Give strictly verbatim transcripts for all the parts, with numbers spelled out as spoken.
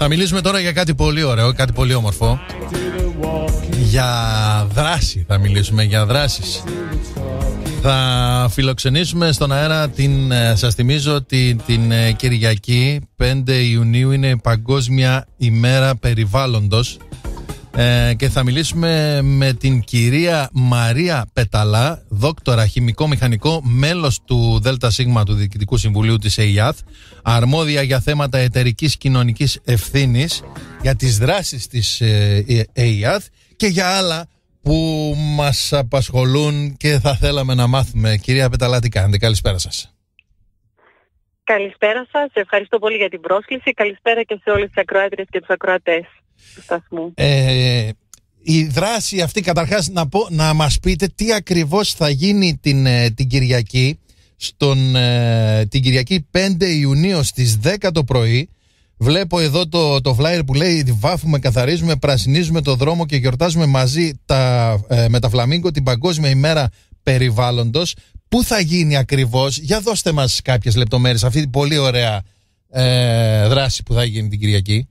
Θα μιλήσουμε τώρα για κάτι πολύ ωραίο, κάτι πολύ όμορφο. Για δράση θα μιλήσουμε, για δράσεις. Θα φιλοξενήσουμε στον αέρα την, σας θυμίζω ότι την Κυριακή πέντε Ιουνίου είναι η Παγκόσμια ημέρα περιβάλλοντος ε, και θα μιλήσουμε με την κυρία Μαρία Πεταλά, δόκτορα χημικό μηχανικό, μέλος του ΔΣ του Διοικητικού Συμβουλίου της ΕΙΑΘ, αρμόδια για θέματα εταιρικής κοινωνικής ευθύνης, για τις δράσεις της ε, ΕΙΑΘ και για άλλα που μας απασχολούν και θα θέλαμε να μάθουμε. Κυρία Πεταλά, τι κάνετε? Καλησπέρα σας. Καλησπέρα σας. Ευχαριστώ πολύ για την πρόσκληση. Καλησπέρα και σε όλες τις ακροάτριες και τους ακροατές του σταθμού. Ε, η δράση αυτή, καταρχάς να, πω, να μας πείτε τι ακριβώς θα γίνει την, την Κυριακή, στον, ε, την Κυριακή πέντε Ιουνίου στις δέκα το πρωί. Βλέπω εδώ το, το flyer που λέει «Βάφουμε, καθαρίζουμε, πρασινίζουμε το δρόμο και γιορτάζουμε μαζί τα, ε, με τα Φλαμίγκο την Παγκόσμια ημέρα περιβάλλοντος». Πού θα γίνει ακριβώς? Για δώστε μας κάποιες λεπτομέρειες αυτή την πολύ ωραία ε, δράση που θα γίνει την Κυριακή.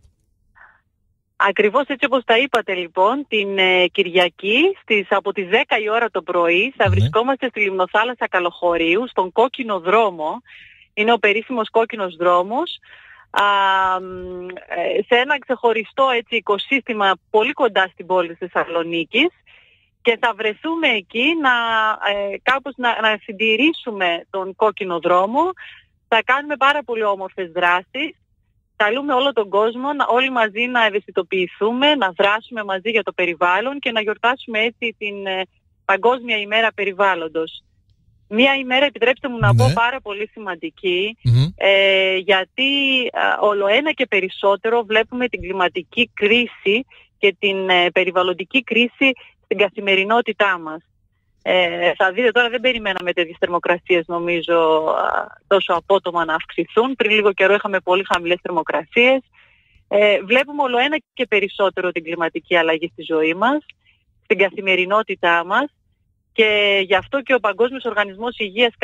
Ακριβώς έτσι όπως τα είπατε λοιπόν, την ε, Κυριακή στις, από τις δέκα η ώρα το πρωί θα mm-hmm. βρισκόμαστε στη Λιμνοθάλασσα Καλοχωρίου, στον Κόκκινο Δρόμο. Είναι ο περίφημος Κόκκινος Δρόμος. Α, σε ένα ξεχωριστό έτσι, οικοσύστημα πολύ κοντά στην πόλη της Θεσσαλονίκης, και θα βρεθούμε εκεί να, ε, κάπως να, να συντηρήσουμε τον Κόκκινο Δρόμο. Θα κάνουμε πάρα πολύ όμορφες δράσεις. Καλούμε όλο τον κόσμο να, όλοι μαζί να ευαισθητοποιηθούμε, να δράσουμε μαζί για το περιβάλλον και να γιορτάσουμε έτσι την ε, Παγκόσμια ημέρα περιβάλλοντος. Μία ημέρα, επιτρέψτε μου να ναι. πω, πάρα πολύ σημαντική, mm-hmm. ε, γιατί ε, ολοένα και περισσότερο βλέπουμε την κλιματική κρίση και την ε, περιβαλλοντική κρίση στην καθημερινότητά μας. Ε, θα δείτε τώρα, δεν περιμέναμε τέτοιες θερμοκρασίες νομίζω τόσο απότομα να αυξηθούν. Πριν λίγο καιρό είχαμε πολύ χαμηλές θερμοκρασίες. Ε, βλέπουμε ολοένα και περισσότερο την κλιματική αλλαγή στη ζωή μας, στην καθημερινότητά μας. Και γι' αυτό και ο Παγκόσμιος Οργανισμός Υγείας,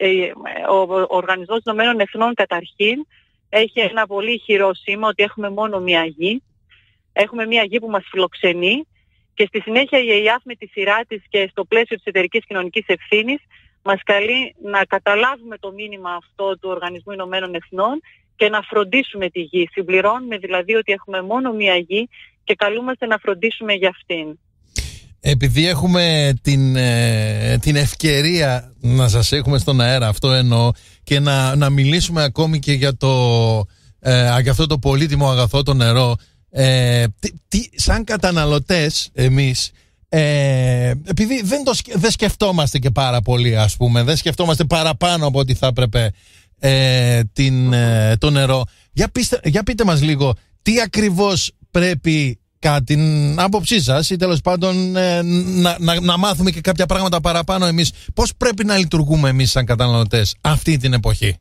ο Οργανισμός Ηνωμένων Εθνών καταρχήν, έχει ένα πολύ ηχηρό σήμα ότι έχουμε μόνο μία γη. Έχουμε μία γη που μας φιλοξενεί και στη συνέχεια η ΕΙΑΘ με τη σειρά της και στο πλαίσιο της εταιρικής κοινωνικής ευθύνης μας καλεί να καταλάβουμε το μήνυμα αυτό του Οργανισμού Ηνωμένων Εθνών και να φροντίσουμε τη γη. Συμπληρώνουμε δηλαδή ότι έχουμε μόνο μία γη και καλούμαστε να φροντίσουμε για αυτήν. Επειδή έχουμε την, ε, την ευκαιρία να σας έχουμε στον αέρα, αυτό εννοώ, και να, να μιλήσουμε ακόμη και για, το, ε, για αυτό το πολύτιμο αγαθό, το νερό, ε, τι, τι, σαν καταναλωτές εμείς, ε, επειδή δεν, το, δεν σκεφτόμαστε και πάρα πολύ, ας πούμε, δεν σκεφτόμαστε παραπάνω από ό,τι θα έπρεπε ε, την, ε, το νερό, για, πείστε, για πείτε μας λίγο τι ακριβώς πρέπει, κατά την άποψή σας, ή τέλος πάντων ε, να, να, να μάθουμε και κάποια πράγματα παραπάνω εμείς. Πώς πρέπει να λειτουργούμε εμείς σαν καταναλωτές αυτή την εποχή?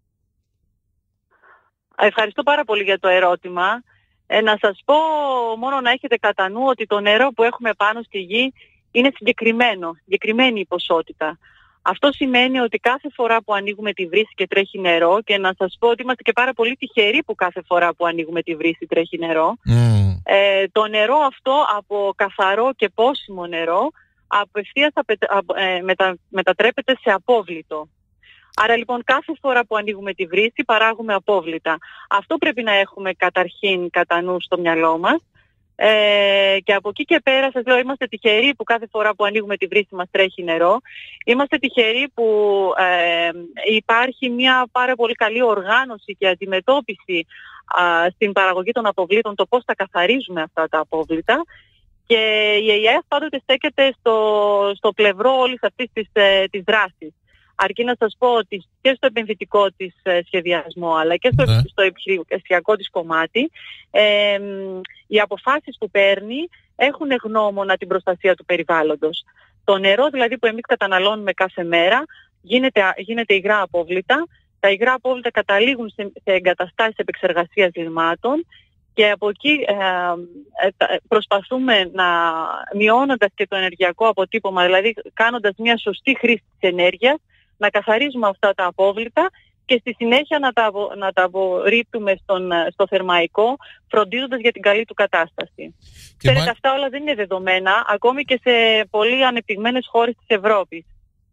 Ευχαριστώ πάρα πολύ για το ερώτημα. Ε, να σας πω μόνο να έχετε κατά νου ότι το νερό που έχουμε πάνω στη γη είναι συγκεκριμένο, συγκεκριμένη η ποσότητα. Αυτό σημαίνει ότι κάθε φορά που ανοίγουμε τη βρύση και τρέχει νερό, και να σας πω ότι είμαστε και πάρα πολύ τυχεροί που κάθε φορά που ανοίγουμε τη βρύση τρέχει νερό, mm. ε, το νερό αυτό από καθαρό και πόσιμο νερό απευθείας ε, μετα, μετατρέπεται σε απόβλητο. Άρα λοιπόν κάθε φορά που ανοίγουμε τη βρύση παράγουμε απόβλητα. Αυτό πρέπει να έχουμε καταρχήν κατά νου στο μυαλό μας. Ε, και από εκεί και πέρα σας λέω, είμαστε τυχεροί που κάθε φορά που ανοίγουμε τη βρύση μας τρέχει νερό. Είμαστε τυχεροί που ε, υπάρχει μια πάρα πολύ καλή οργάνωση και αντιμετώπιση α, στην παραγωγή των αποβλήτων, το πώς θα καθαρίζουμε αυτά τα απόβλητα. Και η ΕΙΑΘ πάντοτε στέκεται στο, στο πλευρό όλης αυτής της, ε, της δράσης. Αρκεί να σας πω ότι και στο επενδυτικό της ε, σχεδιασμό, αλλά και στο, ναι. στο επιχειρησιακό της κομμάτι, ε, οι αποφάσεις που παίρνει έχουν γνώμονα την προστασία του περιβάλλοντος. Το νερό δηλαδή που εμείς καταναλώνουμε κάθε μέρα γίνεται, γίνεται υγρά απόβλητα. Τα υγρά απόβλητα καταλήγουν σε, σε εγκαταστάσεις επεξεργασίας λιμάτων και από εκεί ε, ε, προσπαθούμε να, μειώνοντας και το ενεργειακό αποτύπωμα, δηλαδή κάνοντας μια σωστή χρήση της ενέργειας, να καθαρίζουμε αυτά τα απόβλητα και στη συνέχεια να τα, να τα απορρίπτουμε στον, στο θερμαϊκό, φροντίζοντας για την καλή του κατάσταση. Ξέρετε, μα... αυτά όλα δεν είναι δεδομένα, ακόμη και σε πολύ ανεπτυγμένες χώρες της Ευρώπης.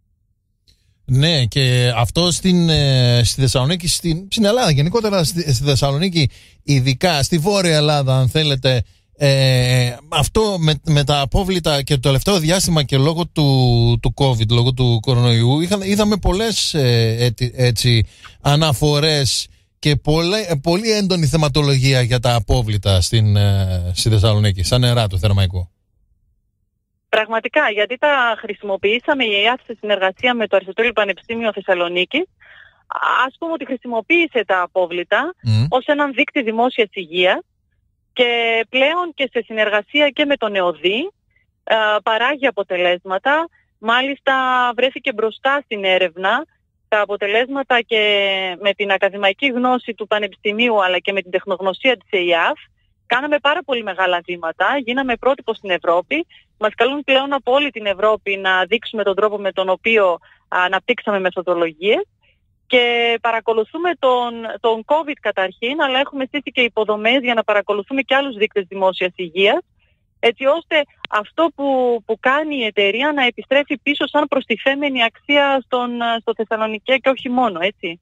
Ναι, και αυτό στην, στη Θεσσαλονίκη, στην, στην Ελλάδα γενικότερα, στη, στη Θεσσαλονίκη, ειδικά στη Βόρεια Ελλάδα, αν θέλετε, ε, αυτό με, με τα απόβλητα και το τελευταίο διάστημα και λόγω του, του COVID, λόγω του κορονοϊού, είχα, είδαμε πολλές ε, έτσι, έτσι, αναφορές και πολλή, πολύ έντονη θεματολογία για τα απόβλητα στην, ε, στη Θεσσαλονίκη, σαν νερά του θερμαϊκού. Πραγματικά, γιατί τα χρησιμοποιήσαμε η ΕΑΘ σε συνεργασία με το Αριστοτέλειο Πανεπιστήμιο Θεσσαλονίκης. Ας πούμε ότι χρησιμοποίησε τα απόβλητα mm. ως έναν δείκτη δημόσιας υγείας και πλέον και σε συνεργασία και με τον ΕΟΔΗ παράγει αποτελέσματα. Μάλιστα βρέθηκε μπροστά στην έρευνα τα αποτελέσματα και με την ακαδημαϊκή γνώση του Πανεπιστημίου αλλά και με την τεχνογνωσία της ΕΙΑΦ. Κάναμε πάρα πολύ μεγάλα βήματα, γίναμε πρότυπο στην Ευρώπη. Μας καλούν πλέον από όλη την Ευρώπη να δείξουμε τον τρόπο με τον οποίο αναπτύξαμε μεθοδολογίες και παρακολουθούμε τον, τον COVID καταρχήν, αλλά έχουμε στήσει και υποδομές για να παρακολουθούμε και άλλους δείκτες δημόσιας υγείας, έτσι ώστε αυτό που, που κάνει η εταιρεία να επιστρέφει πίσω σαν προστιθέμενη αξία στον, στο Θεσσαλονικέ και όχι μόνο, έτσι.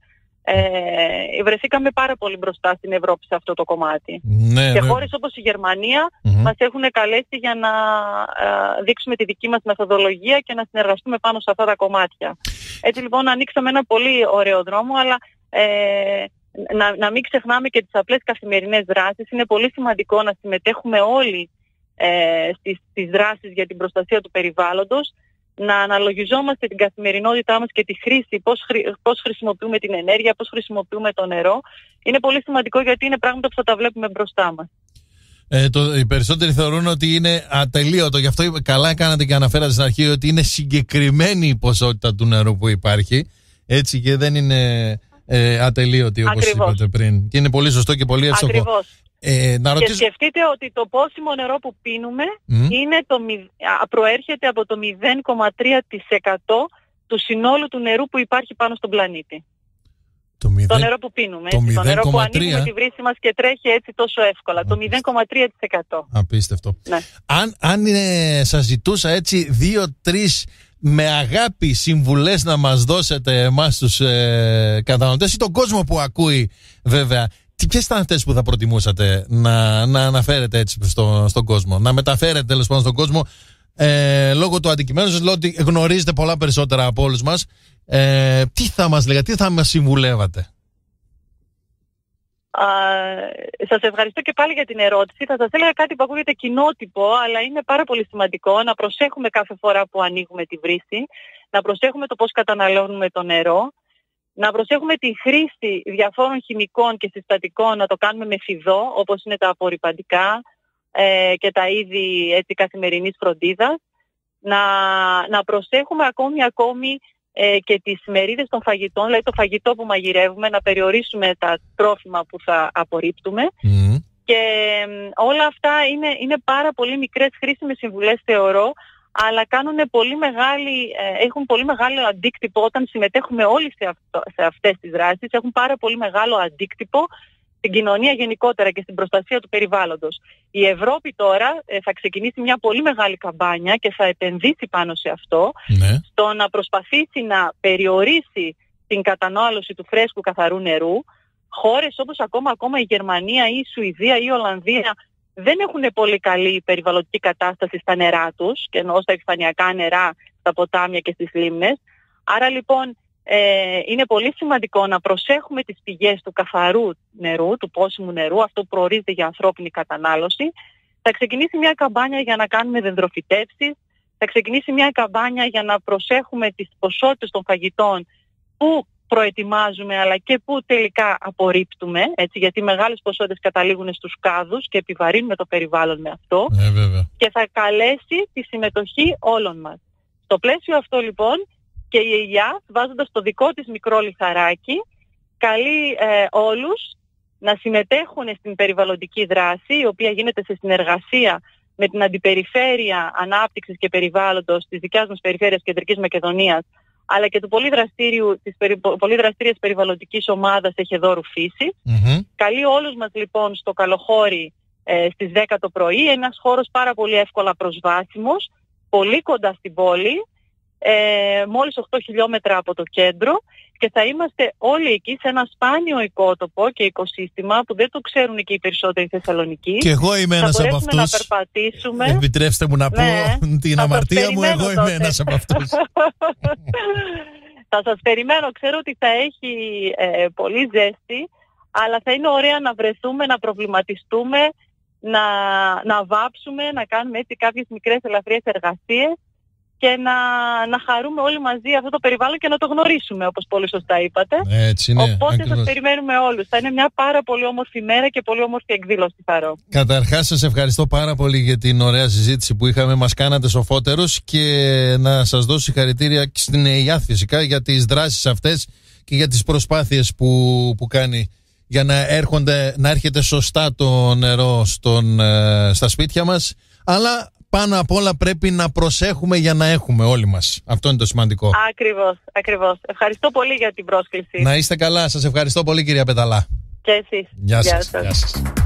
Ε, βρεθήκαμε πάρα πολύ μπροστά στην Ευρώπη σε αυτό το κομμάτι. Ναι, και ναι. χώρες όπως η Γερμανία mm-hmm. μας έχουν καλέσει για να ε, δείξουμε τη δική μας μεθοδολογία και να συνεργαστούμε πάνω σε αυτά τα κομμάτια. Έτσι λοιπόν ανοίξαμε ένα πολύ ωραίο δρόμο, αλλά ε, να, να μην ξεχνάμε και τις απλές καθημερινές δράσεις. Είναι πολύ σημαντικό να συμμετέχουμε όλοι ε, στις, στις δράσεις για την προστασία του περιβάλλοντος, να αναλογιζόμαστε την καθημερινότητά μας και τη χρήση, πώς, χρη, πώς χρησιμοποιούμε την ενέργεια, πώς χρησιμοποιούμε το νερό. Είναι πολύ σημαντικό γιατί είναι πράγματα που θα τα βλέπουμε μπροστά μας. Ε, το, οι περισσότεροι θεωρούν ότι είναι ατελείωτο, γι' αυτό καλά κάνατε και αναφέρατε στην αρχή ότι είναι συγκεκριμένη η ποσότητα του νερού που υπάρχει, έτσι, και δεν είναι ε, ατελείωτη όπως Ακριβώς. είπατε πριν. Και είναι πολύ σωστό και πολύ εύστοχο. Ακριβώς. Ε, να ρωτήσω... Και σκεφτείτε ότι το πόσιμο νερό που πίνουμε mm. είναι το, προέρχεται από το μηδέν κόμμα τρία τοις εκατό του συνόλου του νερού που υπάρχει πάνω στον πλανήτη. Το, μηδέν... το νερό που πίνουμε, το, έτσι, το νερό που μηδέν κόμμα τρία ανοίγουμε τη βρύση μας και τρέχει έτσι τόσο εύκολα. Απίστευτο. Το μηδέν κόμμα τρία τοις εκατό. Απίστευτο. Ναι. Αν, αν ε, σας ζητούσα έτσι δύο-τρεις με αγάπη συμβουλές να μας δώσετε εμάς τους ε, καταναλωτές ή τον κόσμο που ακούει βέβαια, ποιες ήταν αυτές που θα προτιμούσατε να, να αναφέρετε έτσι στο, στον κόσμο, να μεταφέρετε τέλος πάντων στον κόσμο, ε, λόγω του αντικειμένου σας, λόγω ότι γνωρίζετε πολλά περισσότερα από όλους μας, ε, τι θα μας λέγατε, τι θα μας συμβουλεύατε? Α, σας ευχαριστώ και πάλι για την ερώτηση. Θα σας έλεγα κάτι που ακούγεται κοινότυπο, αλλά είναι πάρα πολύ σημαντικό να προσέχουμε κάθε φορά που ανοίγουμε τη βρύση, να προσέχουμε το πώς καταναλώνουμε το νερό, να προσέχουμε τη χρήση διαφόρων χημικών και συστατικών, να το κάνουμε με φιδό, όπως είναι τα απορρυπαντικά ε, και τα είδη έτσι, καθημερινής φροντίδας. Να, να προσέχουμε ακόμη ακόμη ε, και τις μερίδες των φαγητών, δηλαδή το φαγητό που μαγειρεύουμε, να περιορίσουμε τα τρόφιμα που θα απορρίπτουμε. Mm. Και ε, όλα αυτά είναι, είναι πάρα πολύ μικρές χρήσιμες συμβουλές, θεωρώ, αλλά κάνουν πολύ μεγάλη, έχουν πολύ μεγάλο αντίκτυπο όταν συμμετέχουμε όλοι σε, αυτό, σε αυτές τις δράσεις. Έχουν πάρα πολύ μεγάλο αντίκτυπο στην κοινωνία γενικότερα και στην προστασία του περιβάλλοντος. Η Ευρώπη τώρα θα ξεκινήσει μια πολύ μεγάλη καμπάνια και θα επενδύσει πάνω σε αυτό, ναι. στο να προσπαθήσει να περιορίσει την κατανάλωση του φρέσκου καθαρού νερού. Χώρες όπως ακόμα, ακόμα η Γερμανία ή η Σουηδία ή η Ολλανδία δεν έχουν πολύ καλή περιβαλλοντική κατάσταση στα νερά τους, και εννοώ στα επιφανειακά νερά, στα ποτάμια και στις λίμνες. Άρα λοιπόν ε, είναι πολύ σημαντικό να προσέχουμε τις πηγές του καθαρού νερού, του πόσιμου νερού, αυτό που προορίζεται για ανθρώπινη κατανάλωση. Θα ξεκινήσει μια καμπάνια για να κάνουμε δεντροφυτεύσεις, θα ξεκινήσει μια καμπάνια για να προσέχουμε τις ποσότητες των φαγητών που προετοιμάζουμε αλλά και που τελικά απορρίπτουμε, έτσι, γιατί μεγάλες ποσότητες καταλήγουν στους κάδους και επιβαρύνουμε το περιβάλλον με αυτό, ε, βέβαια. Και θα καλέσει τη συμμετοχή όλων μας. Στο πλαίσιο αυτό λοιπόν και η ΕΙΑ, βάζοντας το δικό της μικρό λιθαράκι, καλεί ε, όλους να συμμετέχουν στην περιβαλλοντική δράση, η οποία γίνεται σε συνεργασία με την Αντιπεριφέρεια Ανάπτυξης και Περιβάλλοντος της δικιάς μας περιφέρειας Κεντρικής Μακεδονίας, αλλά και του πολύ, δραστήριου, της περι, πολύ δραστήριας περιβαλλοντικής ομάδας Εχεδόρου Φύση. Mm-hmm. Καλεί όλους μας λοιπόν στο Καλοχώρι ε, στις δέκα το πρωί, ένας χώρος πάρα πολύ εύκολα προσβάσιμος, πολύ κοντά στην πόλη, ε, μόλις οκτώ χιλιόμετρα από το κέντρο, και θα είμαστε όλοι εκεί σε ένα σπάνιο οικότοπο και οικοσύστημα που δεν το ξέρουν και οι περισσότεροι Θεσσαλονικοί. Και εγώ είμαι ένας από αυτούς. Να περπατήσουμε. Επιτρέψτε μου να πω, ναι, την αμαρτία μου, εγώ είμαι ένας από αυτούς. Θα σας περιμένω, ξέρω ότι θα έχει ε, πολύ ζέστη, αλλά θα είναι ωραία να βρεθούμε, να προβληματιστούμε, να, να βάψουμε, να κάνουμε έτσι κάποιες μικρές ελαφριές εργασίες και να, να χαρούμε όλοι μαζί αυτό το περιβάλλον και να το γνωρίσουμε, όπως πολύ σωστά είπατε. Έτσι είναι. Οπότε ακριβώς. Σας περιμένουμε όλους. Θα είναι μια πάρα πολύ όμορφη μέρα και πολύ όμορφη εκδήλωση, Θαρώ. Καταρχάς σας ευχαριστώ πάρα πολύ για την ωραία συζήτηση που είχαμε. Μας κάνατε σοφότερους, και να σας δώσω συγχαρητήρια στην ΕΙΑΘ φυσικά για τις δράσεις αυτές και για τις προσπάθειες που, που κάνει για να, έρχονται, να έρχεται σωστά το νερό στον, ε, στα σπίτια μας. Αλλά πάνω απ' όλα πρέπει να προσέχουμε για να έχουμε όλοι μας. Αυτό είναι το σημαντικό. Ακριβώς, ακριβώς. Ευχαριστώ πολύ για την πρόσκληση. Να είστε καλά. Σας ευχαριστώ πολύ, κυρία Πεταλά. Και εσείς. Γεια σας. Γεια σας.